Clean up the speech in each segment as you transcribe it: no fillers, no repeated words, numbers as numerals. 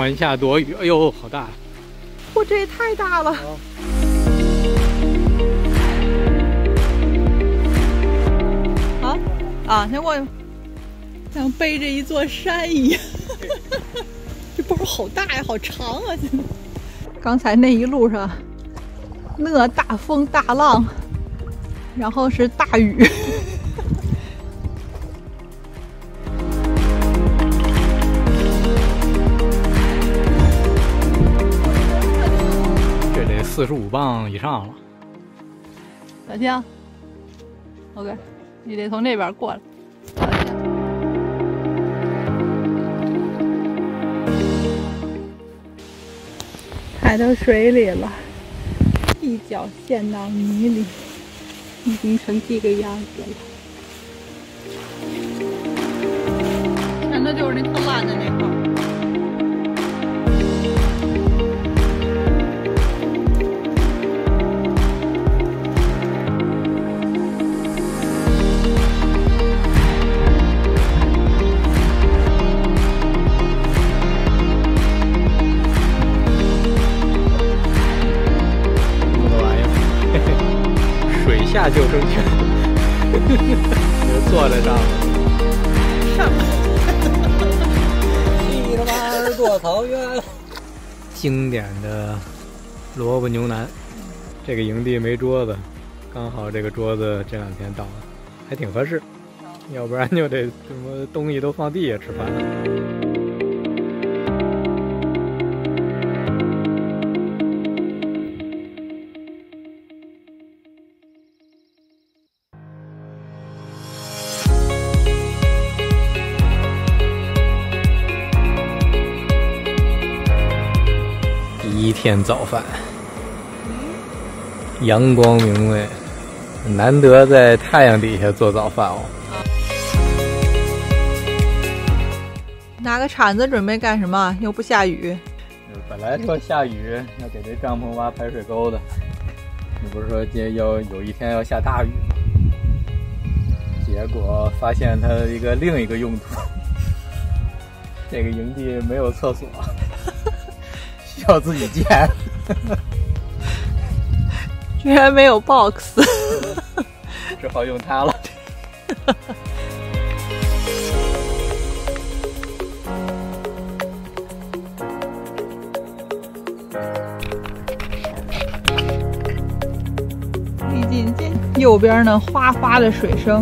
转一下躲雨，哎呦，好大！ 我这也太大了。像我像背着一座山一样。这包好大呀，好长啊！现在刚才那一路上，那大风大浪，然后是大雨。 这得45磅以上了。 小青 ，OK， 你得从这边过来。踩到水里了，一脚陷到泥里，已经成这个样子了。看，那就是那特烂的那块。 下救生圈，就坐在上面。 上面， 你他妈是多草原！ 经典的萝卜牛腩，这个营地没桌子，刚好这个桌子这2天到了，还挺合适，要不然就得什么东西都放地下吃饭了。第一天早饭，阳光明媚，难得在太阳底下做早饭哦。 拿个铲子准备干什么？又不下雨。 本来说下雨要给这帐篷挖排水沟的，你不是说今要有一天要下大雨吗？结果发现它另一个用途，这个营地没有厕所。需要自己建， 居然没有 box， 只好用它了。 历尽见右边那哗哗的水声。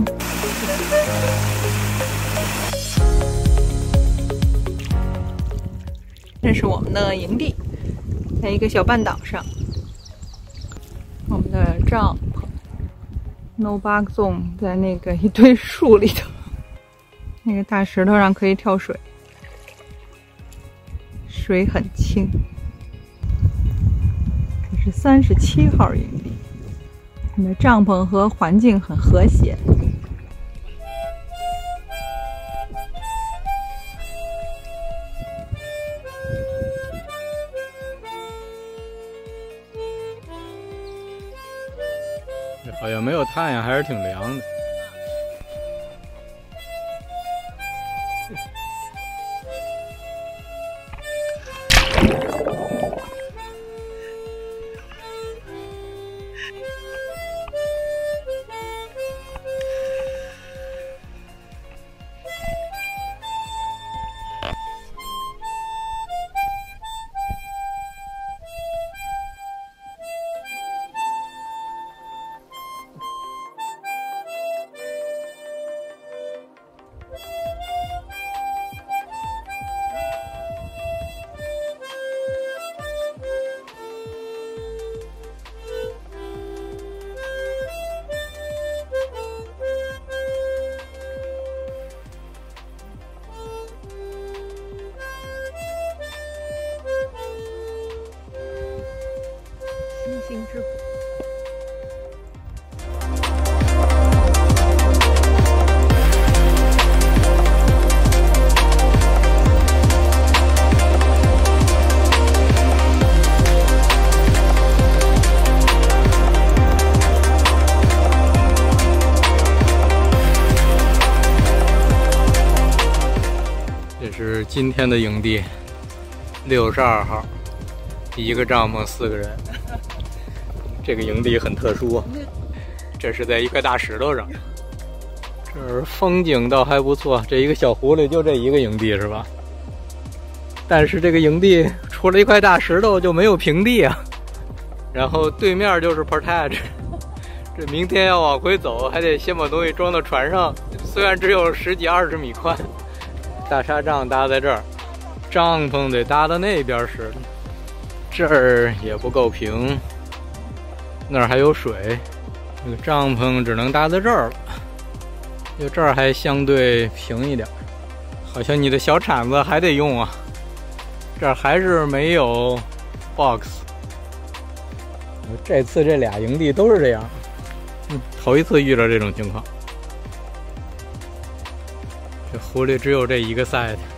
这是我们的营地，在一个小半岛上。我们的帐篷 ，No Bug Zone 在那个一堆树里头，那个大石头上可以跳水，水很清。这是37号营地，我们的帐篷和环境很和谐。 好像没有太阳，还是挺凉的。星之火。这是今天的营地， 62号，一个帐篷4个人。这个营地很特殊，这是在一块大石头上。这儿风景倒还不错，这一个小湖里就这一个营地是吧？但是这个营地除了一块大石头就没有平地啊。然后对面就是 Portage， 这明天要往回走，还得先把东西装到船上。虽然只有10几20米宽，大沙帐搭在这儿，帐篷得搭到那边去。这儿也不够平，那儿还有水，这个帐篷只能搭在这儿了。就这儿还相对平一点，好像你的小铲子还得用啊。这儿还是没有 box。这次这俩营地都是这样，头一次遇到这种情况。这湖里只有这一个 side。